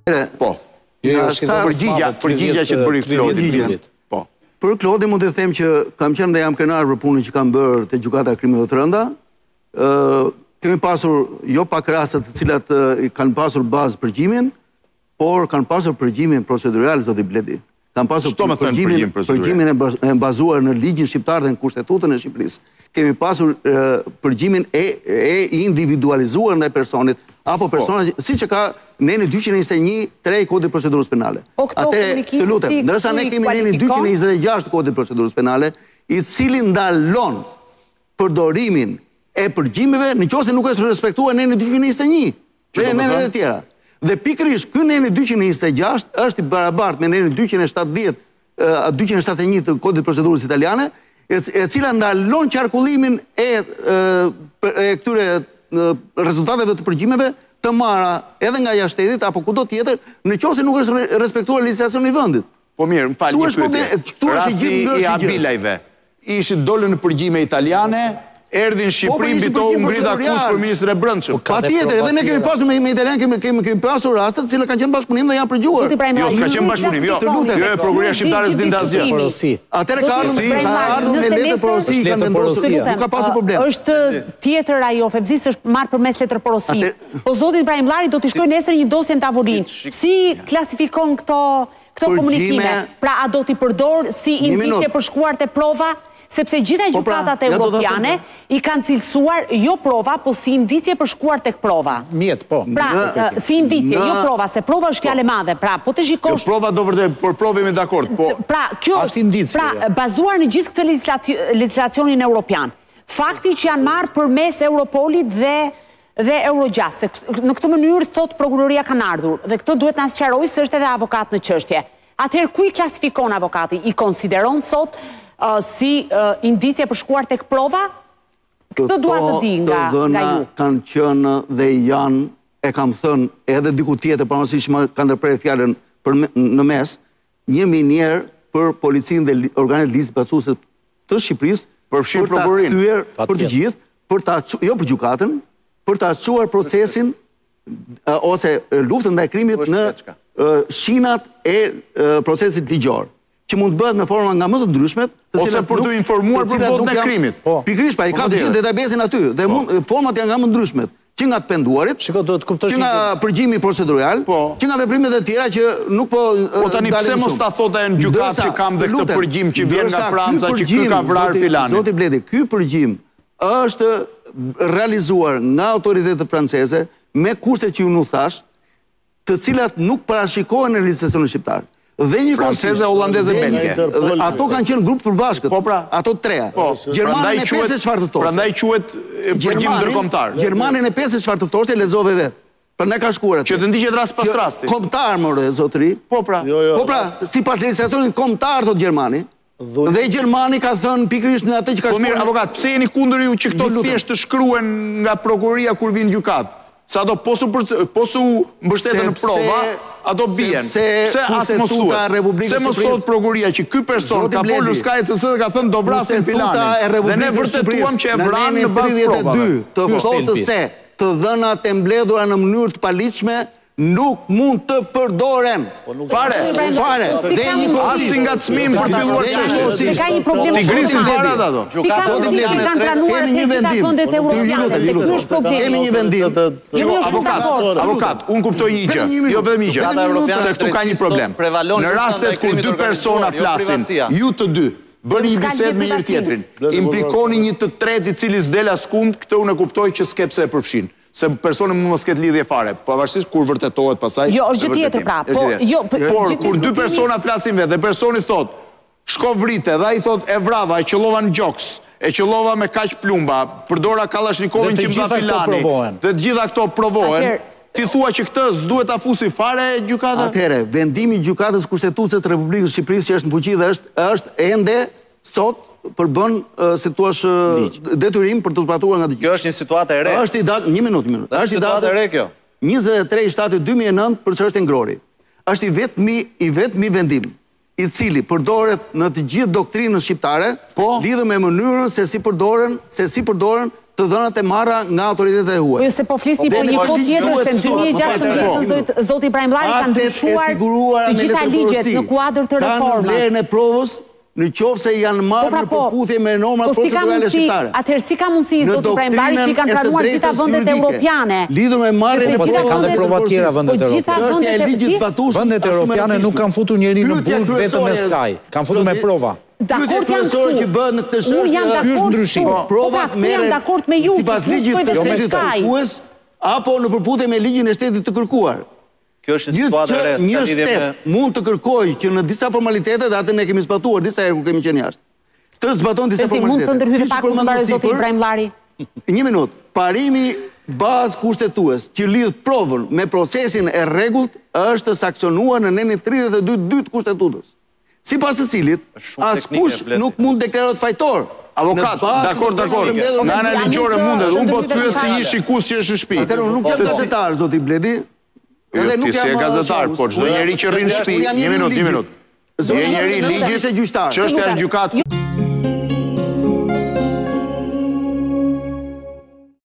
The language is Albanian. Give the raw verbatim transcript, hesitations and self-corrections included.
Po. Përgjigja që të bëri Klodi. Po. Për Klodi mund të them që kam qenë dhe jam krenar për punën që kam bërë të gjykata e krimeve të rënda. Kemi pasur jo pak raste të cilat kanë pasur bazë përgjimin, por kanë pasur përgjimin procedural, zoti Bledi. Kanë pasur përgjimin e bazuar në ligjin shqiptar dhe në kushtetutën e Shqipërisë. Kemi pasur përgjimin e individualizuar ndaj personit, apo personat, si që ka neni dyqin e njëzet e një tre i kodit procedurës penale. Atere, të lutem, nërsa ne kemi neni dyqin e njëzet e gjashtë kodit procedurës penale, i cili ndalon përdorimin e përgjimeve në qoftë se nuk është respektuar neni dyqin e njëzet e një, dhe neve dhe tjera. Dhe pikërisht, ky neni dyqin e njëzet e gjashtë është i barabart me neni dyqin e shtatëdhjetë, dyqin e shtatëdhjetë e një të kodit procedurës italiane, e cila ndalon qarkullimin e këtyre rezultateve të përgjimeve të marra edhe nga jashtëtit apo kudo tjetër në qoftë se nuk është respektuar legjislacioni i vendit. Po mirë, më falë një pyetje. Rasti i Abilajve, ishi dolën në përgjime italiane, erdhin Shqipëri mbi to u ngrit akuzë për ministrin e Brendshëm. Patjetër, edhe ne kemi pasur me italianë kemi kemi pasur raste të cilat kanë qenë bashkëpunim dhe janë përgjuar. Jo, s'ka qenë bashkëpunim, jo. Jo, prokuroria shqiptare s'din asgjë. Atëherë ka ardhur me letër porosi, kanë vendosur, nuk ka pasur problem. Është tjetër ajo, Fevzis është marrë përmes letër porosi. Po zoti Ibrahim Llari do t'i shkojë nesër një dosje në tavolinë. Si klasifikon këto këto komunikime? Pra a do t'i përdor si indicie për shkuar te prova? Sepse gjitha gjykatat europiane i kanë cilësuar jo prova, po si indicie për shkuar tek prova. Mjet, po. Pra, si indicie, jo prova, se prova është fjale madhe. Pra, po të shikosh... Jo, prova do vërtet, por prove me dakord, po... Pra, kjo... Pra, bazuar në gjithë këtë legislacionin europian. Fakti që janë marrë për mes Europolit dhe dhe Eurojust. Në këtë mënyrë, thot prokuroria kanë ardhur. Dhe këtë duhet në sqaroj se është edhe avokat në çështje. Atëherë, ku i klasifikon avokati? I konsideron sot si indicie për shkuar tek prova? Këtë duat të di nga ju. Këto dhëna kanë qenë dhe janë, e kam thënë, edhe diku tjetër, pavarësisht më kanë ndërprerë fjalën në mes, një minier për policinë dhe organet ligjbazuse të Shqipërisë për ta kthyer për të gjithë, për ta jo për gjykatën, për ta çuar procesin ose luftën ndaj krimit në shinat e procesit ligjor, që mund të bëhet me forma nga më të ndryshmet, ose për të informuar për botën e krimit. Pikërisht, pra, i ka të gjithë databasin aty, dhe format janë nga më të ndryshmet, që nga të penduarit, që nga përgjimi procedural, që nga veprimet e tjera që nuk po... Po tani pse mos ta thotë në gjykat që kam dhe këtë përgjim që vjen nga Franca, që ky ka vrarë filanin. Zoti Bledi, ky përgjim është realizuar nga autoritetet franceze me kushtet që ju nuk thash, të cilat nuk parashikohen në legjislacionin shqiptar. Dhe një franceze, holandeze, belge. Ato kanë qenë grupë përbashkët. Po pra. Ato treja. Gjermanin e pesë çfartëtorë. Prandaj quhet përgjim ndërkombëtar. Gjermanin e pesë çfartëtorë e lexove vet. Prandaj ka shkuar aty. Që të ndiqet rast pas rasti. Kombëtar more zotëri. Po pra. Po pra, sipas legjislacionit kombëtar thot Gjermani. Dhe Gjermani ka thënë pikërisht në atë që ka shkuar. Po mirë, avokat, pse jeni kundër ju që këto thjesht të shkruhen nga prokuroria kur vin gjykat? Sa do posu mbështetën në prova, ato bien. Se as mos thuhet. Se mos thot prokuroria që ky person ka folur Sky C C dhe ka thënë do vrasin filanin. Dhe ne vërtetuam që e vranë në bazë provave. Të thotë se të dhënat e mbledhura në mënyrë të paligjshme nuk mund të përdoren. Fare, fare. Dhe një as si ngacmim për të filluar çështjen. Ka një problem Ti grisin parat ato. Si ka problem që kanë planuar gjitha fondet europiane, se ky është problemi. Kemi një vendim. Avokat, avokat, unë kuptoj një gjë, jo vetëm një gjë, se këtu ka një problem. Në rastet kur dy persona flasin, ju të dy bëni një bisedë me njëri tjetrin, implikoni një të tretë i cili s'del askund, këtë unë e kuptoj që s'ke pse e përfshin. Se personi mund mos ketë lidhje fare, pavarësisht kur vërtetohet pasaj. Jo, është gjë tjetër pra. Por kur dy persona flasin vetë dhe personi thot, shko vrite, dhe ai thot e vrava, e qellova në gjoks, e qellova me kaq plumba, përdora Kalashnikovin që më dha filani. Dhe të gjitha këto provohen. Ti thua që këtë s'duhet ta fusi fare gjykata? Atëherë, vendimi i gjykatës kushtetuese të Republikës Shqipërisë që është në fuqi dhe është ende sot përbën, si thua, detyrim për të zbatuar nga të gjithë. Kjo është një situatë e re. Është i datë, një minutë, një minutë. Është një situatë e re kjo. njëzet e tre i shtatit dy mijë e nëntë për çështjen Grori. Është i vetmi i vetmi vendim i cili përdoret në të gjithë doktrinën shqiptare, lidhur me mënyrën se si përdoren, se si përdoren të dhënat e marra nga autoritetet e huaj. Po ju se po flisni për një kohë tjetër se në dy mijë e gjashtëdhjetë zoti Ibrahim Llari ka ndryshuar të gjitha ligjet në kuadër të reformës. Kanë vlerën e provës në qoftë se janë marrë në përputhje me normat procedurale shqiptare. Atëherë si ka mundësi zoti Ibrahim Llari që i kanë pranuar gjitha vendet evropiane? Lidhur me marrjen e provës kanë dhe prova të tjera vendet evropiane. Është e ligjit zbatuar. Vendet evropiane nuk kanë futur njeriu në burg vetëm me skaj, kanë futur me prova. Dakord janë këtu. Që bëhet në këtë çështje, unë jam dakord. Provat merren dakord me ju sipas ligjit të shtetit të kërkues apo në përputhje me ligjin e shtetit të kërkuar. Kjo është situatë e re. Një shtet mund të kërkojë që në disa formalitete, dhe atë ne kemi zbatuar disa herë kur kemi qenë jashtë, të zbaton disa formalitete. Mund të ndërhyjë pak më parë zoti Ibrahim Llari. Një minutë. Parimi bazë kushtetues që lidh provën me procesin e rregullt është sankcionuar në nenin tridhjetë e dy dytë kushtetutës. Si pas të cilit, askush nuk mund deklarohet fajtor. Avokat, dakor, dakor, në anë ligjore mundet, unë po të pyes si një shikus që është në shtëpi. Atëherë, nuk jam gazetar, zoti Bledi. Jo, ti si e gazetar, por çdo njeri që rrin në shtëpi, një minutë, një minutë. Je njeri ligjit, çështja është gjykatë.